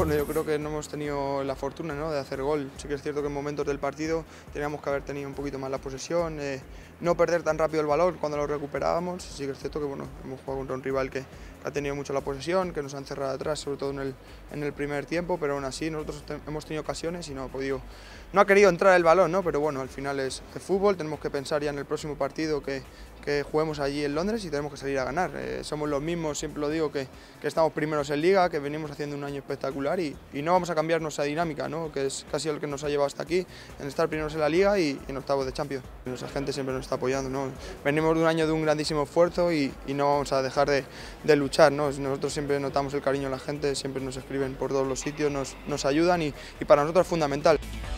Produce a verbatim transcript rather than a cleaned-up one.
Bueno, yo creo que no hemos tenido la fortuna, ¿no?, de hacer gol. Sí que es cierto que en momentos del partido teníamos que haber tenido un poquito más la posesión, eh, no perder tan rápido el balón cuando lo recuperábamos. Sí que es cierto que bueno, hemos jugado contra un rival que, que ha tenido mucho la posesión, que nos han cerrado atrás, sobre todo en el, en el primer tiempo, pero aún así nosotros hemos tenido ocasiones y no ha podido, no ha querido entrar el balón, ¿no? Pero bueno, al final es el fútbol, tenemos que pensar ya en el próximo partido que, que juguemos allí en Londres y tenemos que salir a ganar. Eh, somos los mismos, siempre lo digo, que, que estamos primeros en Liga, que venimos haciendo un año espectacular y, y no vamos a cambiar nuestra dinámica, ¿no?, que es casi el que nos ha llevado hasta aquí, en estar primeros en la Liga y, y en octavos de Champions. Y nuestra gente siempre nos está apoyando, ¿no? Venimos de un año de un grandísimo esfuerzo y, y no vamos a dejar de, de luchar, ¿no? Nosotros siempre notamos el cariño de la gente, siempre nos escriben por todos los sitios, nos, nos ayudan y, y para nosotros es fundamental.